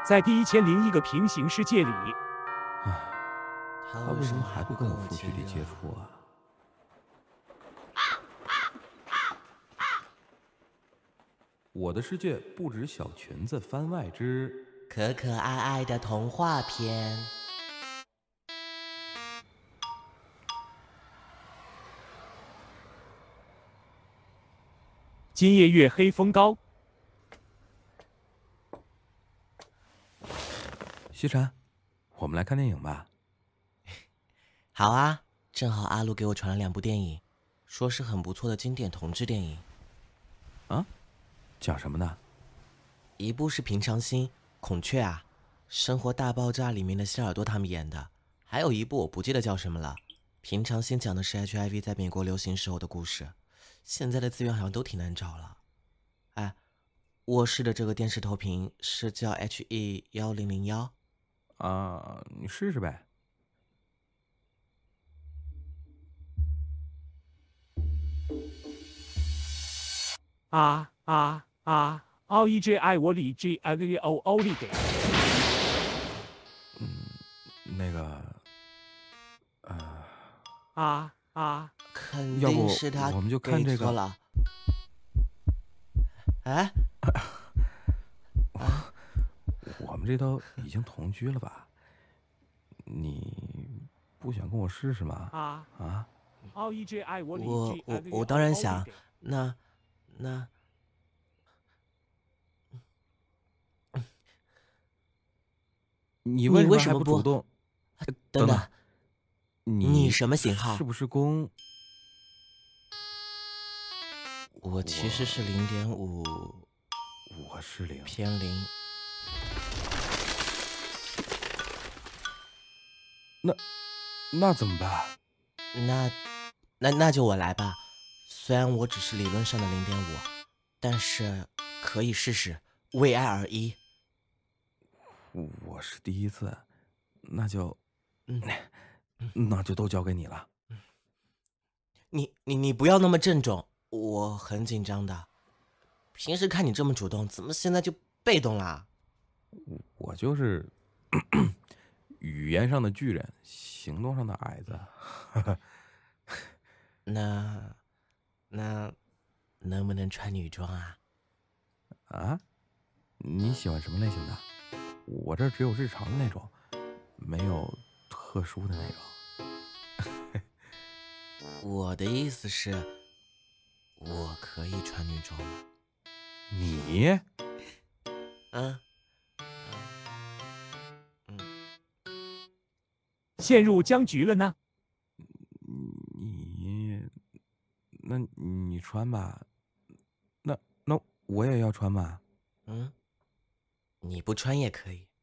在第1001个平行世界里， 唉，他为什么还不跟我负距离接触啊？我的世界不止小裙子番外之可可爱爱的童话篇。 今夜月黑风高。 西婵，我们来看电影吧。 好啊，正好阿路给我传了2部电影，说是很不错的经典同志电影。 啊？讲什么的？ 一部是《平常心》，孔雀啊，《生活大爆炸》里面的希尔多他们演的，还有一部我不记得叫什么了。《平常心》讲的是 HIV 在美国流行时候的故事，现在的资源好像都挺难找了。哎，卧室的这个电视投屏是叫 HE1001。 啊，你试试呗。 奥 EJI 我里 G I O 欧里给。 那个， 肯要不定是他我们就看这个给错了。哎， 我们这都已经同居了吧？你不想跟我试试吗？ 奥 EJI 我里 G 我当然想。那你为什么还为什么不主动？ 等等， 你什么型号？ 是不是公？ 我其实是0.5， 我是0 偏0。 那怎么办？ 那就我来吧。虽然我只是理论上的0.5，但是可以试试，为爱而一。 我是第一次，那就都交给你了。 你不要那么郑重，我很紧张的。平时看你这么主动，怎么现在就被动啦？ 我就是语言上的巨人，行动上的矮子。 那能不能穿女装啊？ 啊？你喜欢什么类型的？我这只有日常的那种，没有特殊的那种。 我的意思是，我可以穿女装吗？ 你？ 陷入僵局了呢？ 那你穿吧。那我也要穿吧。 你不穿也可以。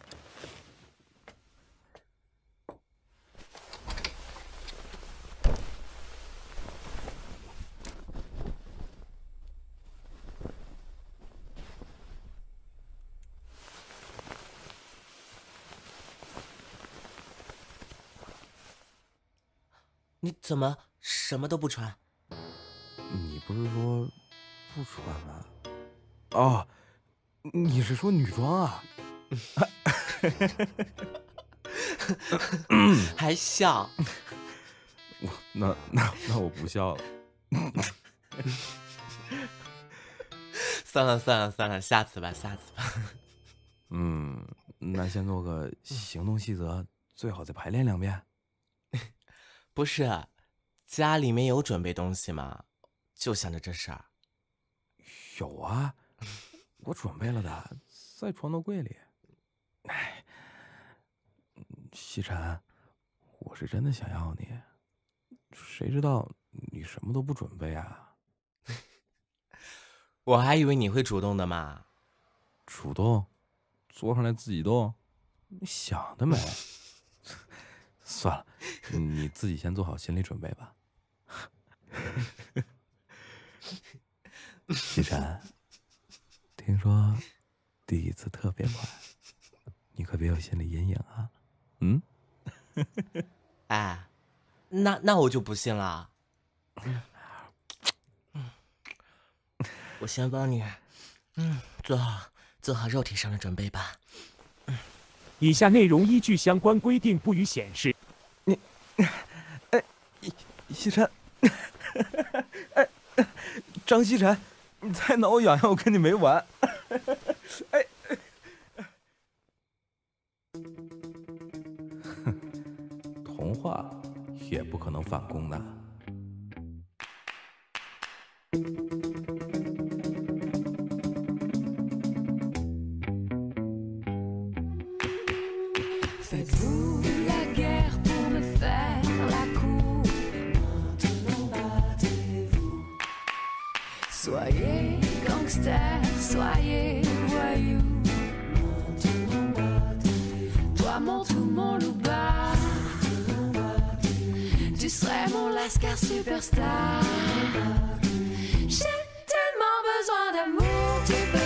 你怎么什么都不穿？ 你不是说不穿吗？哦，你是说女装啊？ 还笑？ 那我不笑了。 算了，下次吧。 那先做个行动细则，最好再排练2遍。 不是，家里面有准备东西吗？就想着这事儿。 有啊，我准备了的，在床头柜里。哎，西婵，我是真的想要你，谁知道你什么都不准备啊？ 我还以为你会主动的嘛。 主动？坐上来自己动？你想得美！算了，你自己先做好心理准备吧。西婵，听说第一次特别快，你可别有心理阴影啊。 哎，那我就不信了。我先帮你，做做好肉体上的准备吧。 以下内容依据相关规定不予显示。 你，哎，西晨，哎，张西晨，你再挠我痒痒，我跟你没完。哎，童话也不可能反攻的。 Faites-vous la guerre pour me faire la cour? Maintenant battez-vous. Soyez gangster, soyez voyou. Maintenant battez-vous. Toi mon tout, mon loup-bas. Tu serais mon lascar superstar. J'ai tellement besoin d'amour, tu peux